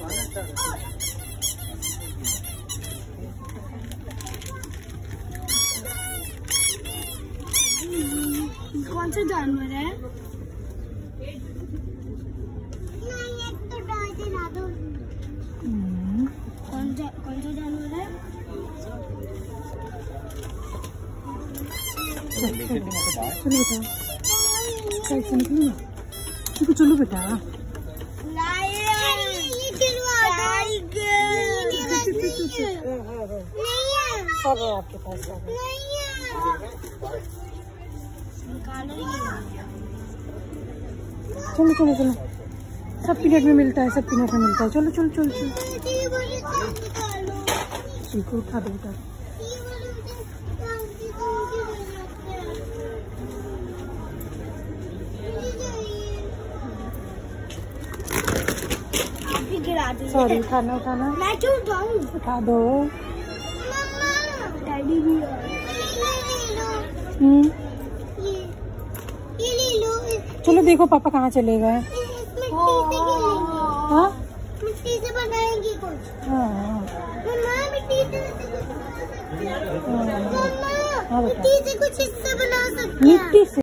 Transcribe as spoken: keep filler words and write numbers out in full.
कौन सा जानवर है? कौन सा कौन सा जानवर है? चलो बेटा, कैसे निकली? चलो चलो बेटा। सब है आपके पास, सब है। चलो चलो चलो, सब पीरियड में मिलता है, सब पीरियड में मिलता है। चलो चलो चलो चलो, ठीक है, उठा दो बेटा। सॉरी, उठाना उठाना, मैं क्यों उठाऊं? उठा दो। डैडी भी हम्म, ये ले लो। चलो देखो पापा कहाँ चले गए। हाँ, मिट्टी से बनाएंगी कुछ। हाँ मम्मा मिट्टी से हाँ, मिट्टी से कुछ हिस्सा बना सकते हैं। मिट्टी से